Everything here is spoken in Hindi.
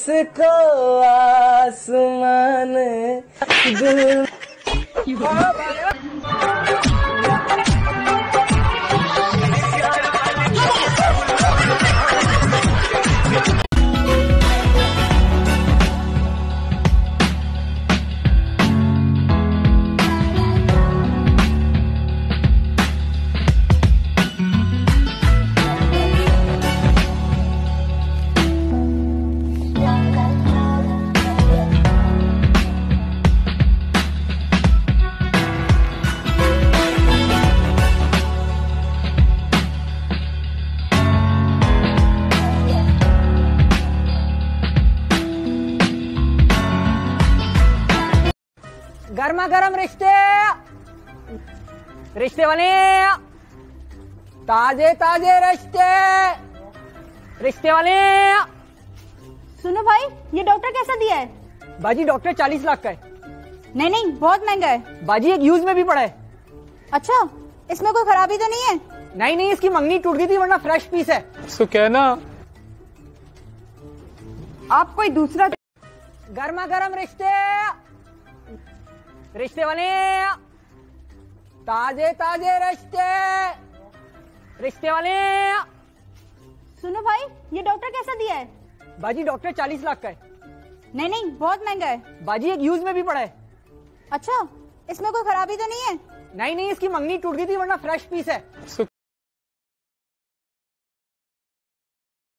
इसको आसमान दिल। गर्मा गर्म रिश्ते, रिश्ते बने, ताजे ताजे रिश्ते, रिश्ते बने। सुनो भाई, ये डॉक्टर कैसा दिया है? बाजी डॉक्टर 40 लाख का है। नहीं नहीं, बहुत महंगा है। बाजी एक यूज में भी पड़ा है। अच्छा, इसमें कोई खराबी तो नहीं है? नहीं नहीं, इसकी मंगनी टूट गई थी, वरना फ्रेश पीस है। तो कहना आप कोई दूसरा। गर्मा गर्म रिश्ते, रिश्ते बने, ताजे ताजे रिश्ते, रिश्ते बने। सुनो भाई, ये डॉक्टर कैसा दिया है? बाजी डॉक्टर 40 लाख का है। नहीं नहीं, बहुत महंगा है। बाजी एक यूज में भी पड़ा है। अच्छा, इसमें कोई खराबी तो नहीं है? नहीं नहीं, इसकी मंगनी टूट गई थी, वरना फ्रेश पीस है। तो